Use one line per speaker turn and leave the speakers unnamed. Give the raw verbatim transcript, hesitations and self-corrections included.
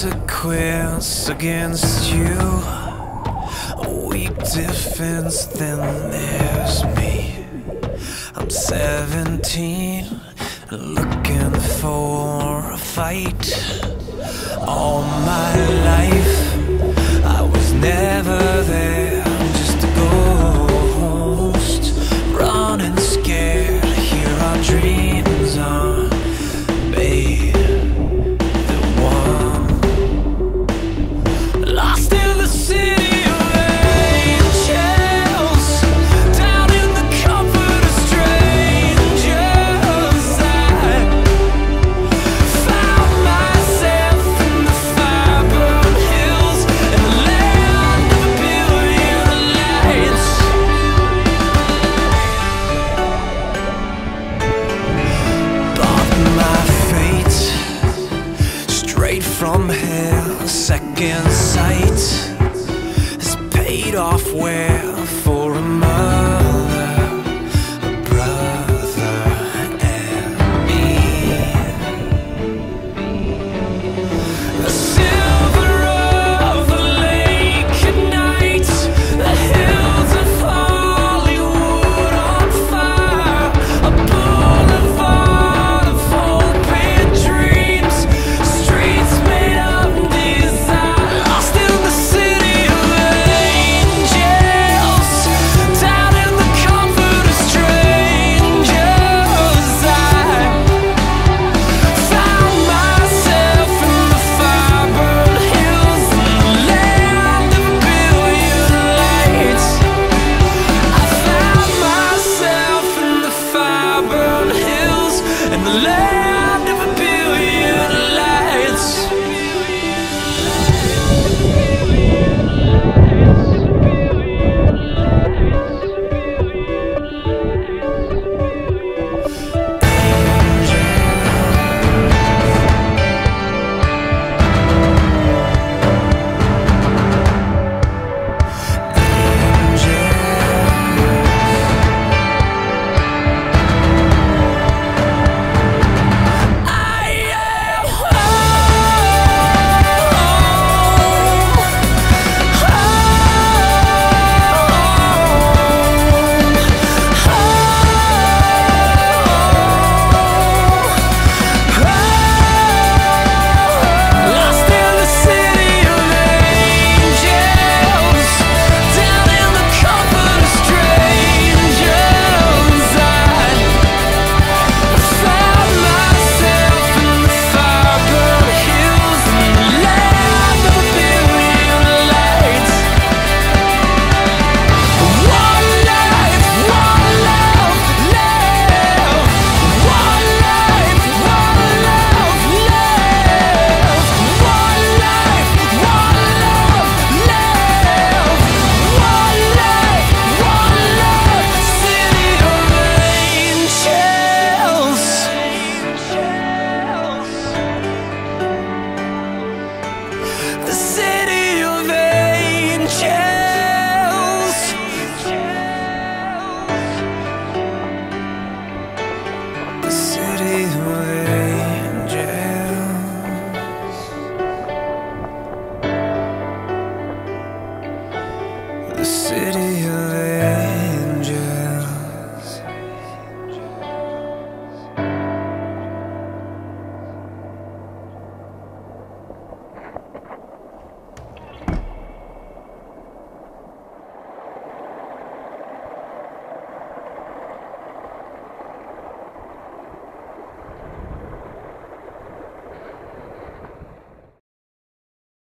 consequence against you. A weak defense, then there's me. I'm seventeen, looking for a fight. All my life I was never there, just a ghost, running scared. Here our dreams are made. From hell, second sight has paid off well for a mother, a brother, and me. The silver of the lake at night, the hills of Hollywood on fire, a boulevard of hope and dreams, streets made of desire, lost in the city of angels, down in the comfort of strangers. I found myself in the fire-burned hills, in the land of a billion lights. I found myself in the fire-burned hills, in the land of a billion lights. The city of